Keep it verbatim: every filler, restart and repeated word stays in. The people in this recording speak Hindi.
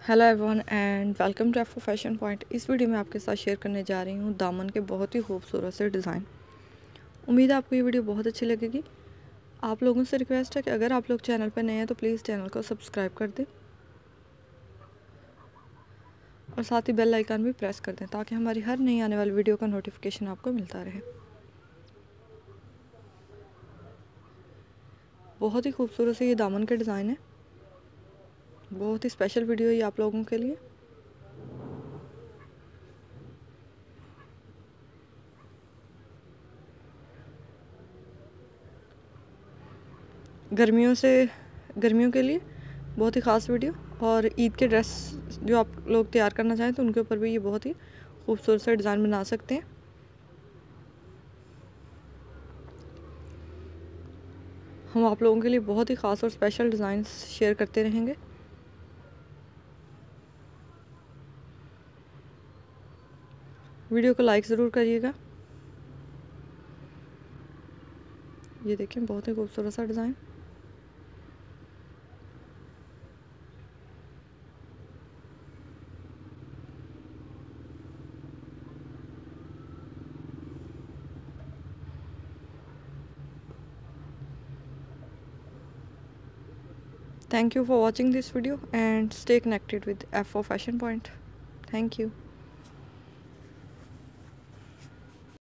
Hello everyone and welcome to एफो फैशन पॉइंट। इस वीडियो में आपके साथ शेयर करने जा रही हूँ दामन के बहुत ही खूबसूरत से डिज़ाइन। उम्मीद है आपको ये वीडियो बहुत अच्छी लगेगी। आप लोगों से रिक्वेस्ट है कि अगर आप लोग चैनल पर नए हैं तो प्लीज़ चैनल को सब्सक्राइब कर दें और साथ ही बेल आइकन भी प्रेस कर दें ताकि हमारी हर नई आने वाली वीडियो का नोटिफिकेशन आपको मिलता रहे। बहुत ही खूबसूरत से ये दामन के डिज़ाइन है। बहुत ही स्पेशल वीडियो ये आप लोगों के लिए। गर्मियों से गर्मियों के लिए बहुत ही ख़ास वीडियो। और ईद के ड्रेस जो आप लोग तैयार करना चाहें तो उनके ऊपर भी ये बहुत ही खूबसूरत सा डिज़ाइन बना सकते हैं। हम आप लोगों के लिए बहुत ही ख़ास और स्पेशल डिज़ाइन शेयर करते रहेंगे। वीडियो को लाइक ज़रूर करिएगा। ये देखें बहुत ही खूबसूरत सा design. Thank you for watching this video and stay connected with F O Fashion Point. Thank you.